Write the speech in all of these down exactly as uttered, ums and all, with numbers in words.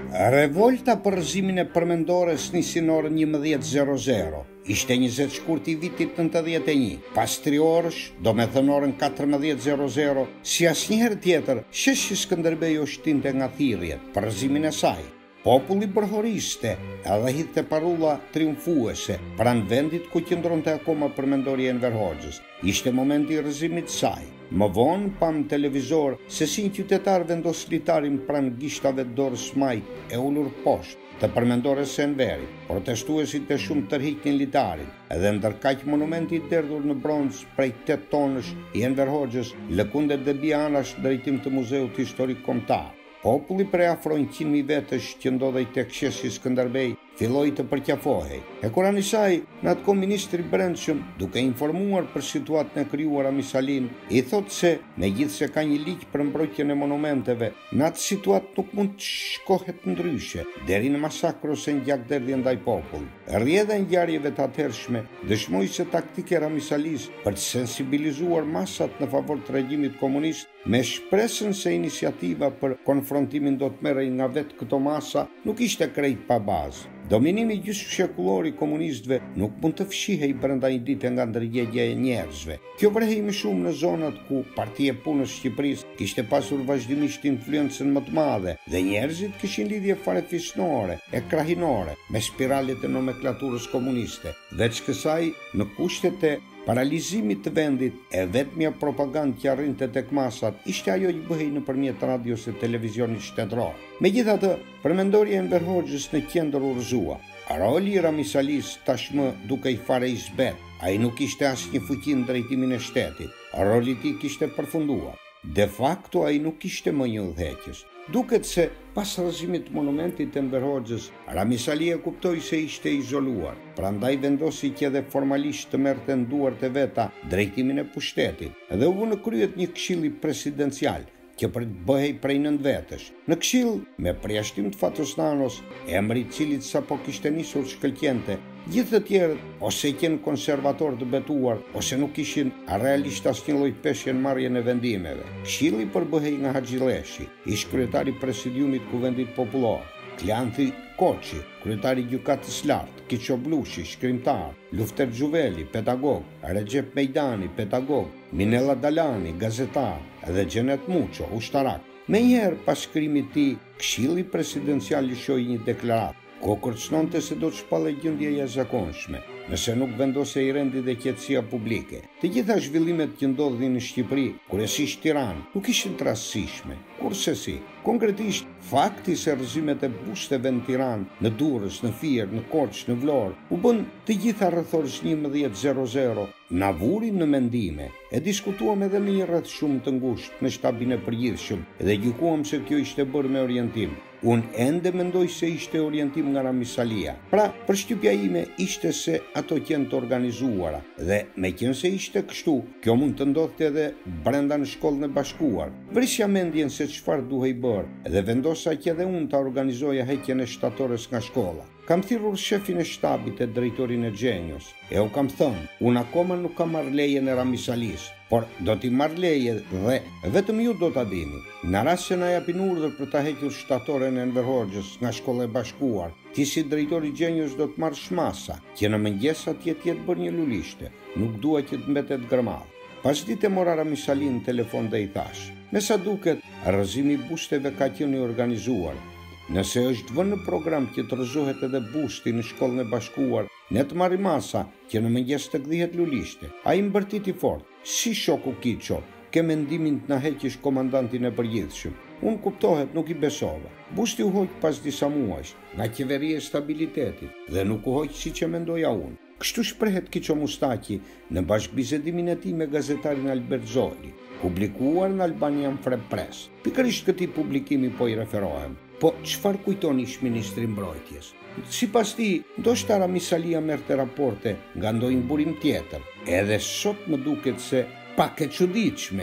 Revolta për rrëzimin e përmendores nisi në orën njëmbëdhjetë e zero zero. Ishte njëzet shkurt i vitit nëntëdhjetë e një. Pas tri orësh, do me thënë orën katërmbëdhjetë e zero zero, si asnjëherë tjetër, sheshi Skënderbeu u shtinte nga thirrjet për rrëzimin e saj. Populli bërhoriste edhe hidhte parulla triumfuese pranë vendit ku qëndronte akoma përmendorja e Enver Hoxhës. Ishte momenti i rrëzimit të saj. Më vonë pam televizor se si një qytetar vendos litarin pranë gishtave të dorës majt e ulur poshtë të përmendores së Enverit. Protestuesit e shumë tërhiqnin litarin, edhe ndërkaq monumenti i derdhur në bronz prej tetë tonësh i Enver Hoxhës lëkundet dhe bija anash drejtim të Muzeut Historik Kombëtar. Populli prej afro njëqind mijë vetësh që ndodhej tek sheshi Skënderbej filloi të përqafohej. E kurani saj, në atë kohë ministri i Brendshëm, duke informuar për situatën e krijuar Amisalin, i thotë se megjithse ka një ligj për mbrojtjen e monumenteve, në atë situatë nuk mund të shkohet ndryshe, deri në masakrë ose ngjagderdhje ndaj popullit. Rrjedha e ngjarjeve të atëhershme dëshmoi se taktika e Ramisalis për të sensibilizuar masat në favor të regjimit komunist, me shpresën se iniciativa për konfrontimin do të merrej nga vetë këto masa, nuk ishte krejt pa bazë. Dominimi gjysmëshekullor i komunistëve nuk mund të fshihej brenda një dite nga ndërgjegja e njerëzve. Kjo vrehej më shumë në zonat ku Partia e Punës së Shqipërisë kishte pasur vazhdimisht influencën më të madhe dhe njerëzit kishin lidhje farefisnore e krahinore me spiralet e nomenklaturës komuniste. Veç kësaj, në kushtet e paralizimit të vendit e vetmja propagandë që arrinte tek masat ishte ajo që bëhej nëpërmjet radios e televizionit shtetëror. Megjithatë, përmendorja e Enver Hoxhës në qendër u rrëzua. Roli i Ramisalis tashmë dukej fare i zbet. Ai nuk kishte asnjë fuqi në drejtimin e shtetit. Roli i tij kishte përfunduar. De facto ai nuk kishte më një udhëheqës. Duket se pas rrëzimit të monumentit të Enver Hoxhës, Ramisali e kuptoi se ishte izoluar. Prandaj vendosi që edhe formalisht të merrte në duart e veta drejtimin e pushtetit dhe u vë në kryet një këshilli presidencial që për të bëhej prej nënt vetësh. Në këshill, me përjashtim të Fatos Nanos, emri i cilit sapo kishte nisur shkëlqente, gjithë të tjerët ose qenë konservator të betuar, ose nuk ishin realisht asnjë lloj peshje në marrjen e vendimeve. Këshilli përbëhej nga Haxhileshi, ish kryetari i presidiumit kuvendit popullor, Kljanthi Koçi, kryetari i gjykatës lartë, Kiço Blushi, shkrimtar, Lufter Xhuveli, pedagog, Recep Mejdani, pedagog, Minella Dalani, gazetar, dhe Xhenet Muço, ushtarak. Menjëherë pas shkrimit të tij, Këshilli presidencial lëshoi një deklaratë ku kërcënonte se do të shpallej gjendja e jashtëzakonshme nëse nuk vendosej rendi dhe qetësia publike. Të gjitha zhvillimet që ndodhin në Shqipëri, kryesisht Tiranë, nuk ishin të rastësishme. Kurse si, konkretisht, fakti se rrëzimet e busteve në Tiranë, në Durrës, në Fier, në Korçë, në Vlorë, u bën të gjitha rreth orës njëmbëdhjetë e zero zero, na vurin në mendime. E diskutuam edhe në një rreth shumë të ngushtë në shtabin e përgjithshëm dhe gjykuam se kjo ishte bërë me orientim. Unë ende mendoj se ishte orientim nga Ramisalia. Pra, përshtypja ime ishte se ato qenë të organizuara dhe me qenë se ishte kështu, kjo mund të ndodhte edhe brenda në shkollën e bashkuar. Vrisja mendjen se çfarë duhej bërë dhe vendosa që edhe unë ta organizoja heqjen e shtatores nga shkolla. Kam thirrur shefin e shtabit e drejtorin e Xhenjos e u kam thënë, unë akoma nuk kam marrë lejen e Ramisalis, por do t'i marrë leje dhe vetëm ju do t'a dini. Në rast se na japin urdhër për ta hequr shtatoren e Enver Hoxhës nga shkolla e bashkuar, ti si drejtori i Xhenjos do të marrësh masa, që në mëngjes atje të jetë bërë një lulishte, nuk dua që të mbetet gërmall. Pas ditë mora Ramisalin në telefon dhe i thash, me sa duket, rrëzimi i busteve ka qenë i organizuar. Nëse është vënë në program që të rrëzohet edhe busti në shkollën e bashkuar, ne të marrim masa që në mëngjes të gdhihet lulishte. Ai mbërtiti fort, si shoku Kiço, ke mendimin të na heqësh komandantin e përgjithshëm. Unë kuptohet nuk i besova. Busti u hoq pas disa muajsh nga qeveria e stabilitetit dhe nuk u hoq siç e mendoja unë. Kështu shprehet Kiço Mustaqi në bashkëbisedimin e tij me gazetarin Albert Zoli, publikuar në Albanian Free Press. Pikërisht këtij publikimi po i referohem. Po çfarë kujton ish ministri i mbrojtjes? Sipas tij, ndoshta Ramisalia merrte raporte nga ndonjë burim tjetër. Edhe sot më duket se pak e çuditshme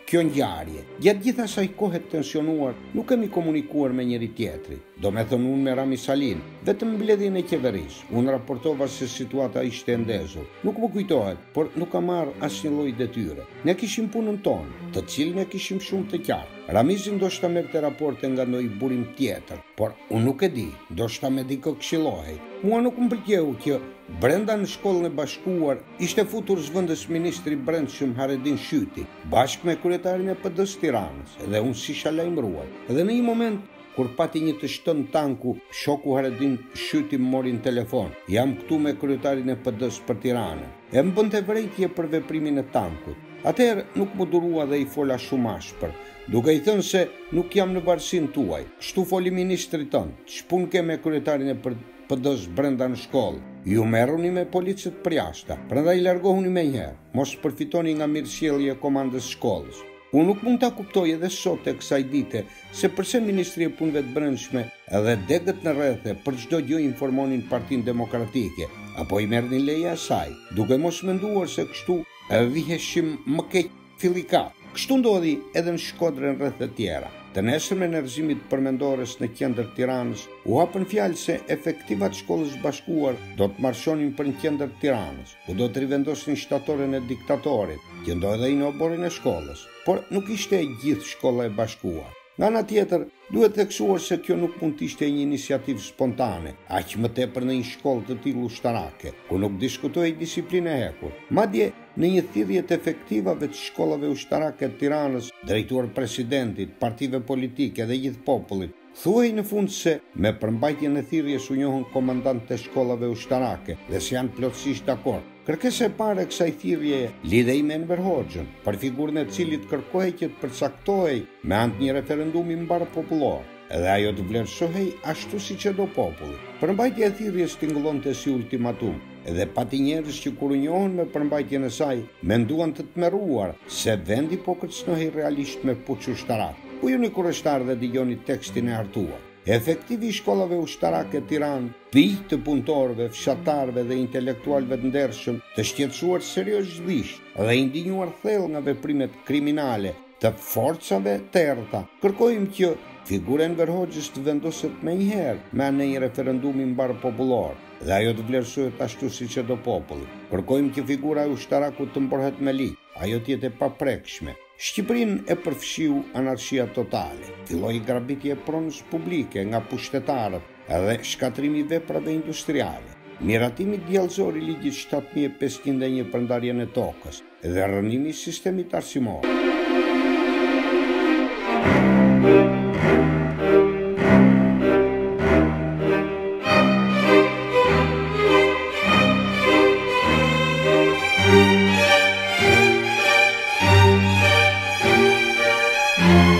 kjo ngjarje. Gjatë gjithë asaj kohe të tensionuar, nuk kemi komunikuar me njëri tjetri. Do me thënë unë me Rami Salin, vetëm mbledhjen e qeverisë. Unë raportova se situata ishte e ndezur. Nuk më kujtohet, por nuk ka marrë asnjë lloj detyre. Ne kishim punën tonë, të cilën e kishim shumë të qartë. Ramizi ndoshta merrte raporte nga ndonjë burim tjetër, por unë nuk e di, ndoshta me dikë këshillohej. Mua nuk më pëlqeu që brenda në shkollën e bashkuar ishte futur zëvendës ministri i brendshëm Haredin Shyti, bashkë me kryetarin e P D-s Tiranës, dhe unë sisha lajmëruar. Dhe në një moment kur pati një të shtën tanku, shoku Haredin Shyti më mori në telefon. Jam këtu me kryetarin e P D-s për Tiranën. E më bënte vërejtje për veprimin e tankut. Atëherë nuk më durua dhe i fola shumë ashpër, duke i thënë se nuk jam në varësinë tuaj. Kështu foli ministri tënd, ç'punë ke me kryetarin e P D-s brenda në shkollë? Ju merruni me policët përjashta, prandaj largohuni menjëherë, mos përfitoni nga mirësjellja e komandës shkollës. Unë nuk mund ta kuptoj edhe sot e kësaj dite se përse Ministri e Punëve të Brendshme edhe degët në rrethe për çdo gjë informonin Partinë Demokratike, apo i merrnin leje asaj, duke mos menduar se kështu e viheshim më keq fillikat. Kështu ndodhi edhe në Shkodrën rreth të tjera. Të nesërmen e rrëzimit përmendores në qendër Tiranës, u hapën fjalë se efektivat shkollës bashkuar do të marshonin për në qendër Tiranës, ku do të rivendosin shtatorën e diktatorit, që ndodhej në oborin e shkollës, por nuk ishte e gjithë shkolla e bashkuar. Nga ana tjetër, duhet theksuar se kjo nuk mund të ishte një iniciativë spontane, aq më tepër në një shkollë të tillë ushtarake, ku nuk diskutohej disiplinë e hekur. Madje në një thirrje të efektivave të shkollave ushtarake të Tiranës, drejtuar presidentit, partive politike dhe gjithë popullit, thuhej në fund se me përmbajtjen e thirrjes u njohën komandantët e shkollave ushtarake dhe se janë plotësisht dakord. Kërkesa e parë e kësaj thirrje lidhej me Enver Hoxhën, për figurën e cilit kërkohej që të përcaktohej me anë të një referendumi mbar popullor, edhe ajo të vlerësohej ashtu siç e do populli. Përmbajtja e thirrjes tingëllonte si ultimatum, edhe pati njerëz që kur u njohën me përmbajtjen e saj, menduan të tmerruar se vendi po kërcënohej realisht me puç ushtarak. Ku jeni kurështar dhe dëgjoni tekstin e hartuar? Efektivi i shkollave ushtarake Tiranë, bij të punëtorëve, fshatarëve dhe intelektualëve të ndershëm, të shqetësuar seriozisht dhe indinjuar thellë nga veprimet kriminale të forcave të errëta, kërkojmë që figura e Enver Hoxhës të vendoset menjëherë me anë një referendumi mbar popullor dhe ajo të vlerësohet ashtu siç e do populli. Kërkojmë që figura e ushtarakut të mborhet me ligj, ajo të jetë e paprekshme. Shqipërinë e përfshiu anarshia totale. Filloi grabitje e pronës publike nga pushtetarët edhe shkatrimi i veprave industriale. Miratimi diellëzor i ligjit shtatë mijë e pesëqind e një për ndarjen e tokës dhe rënimi i sistemit arsimor. Thank you.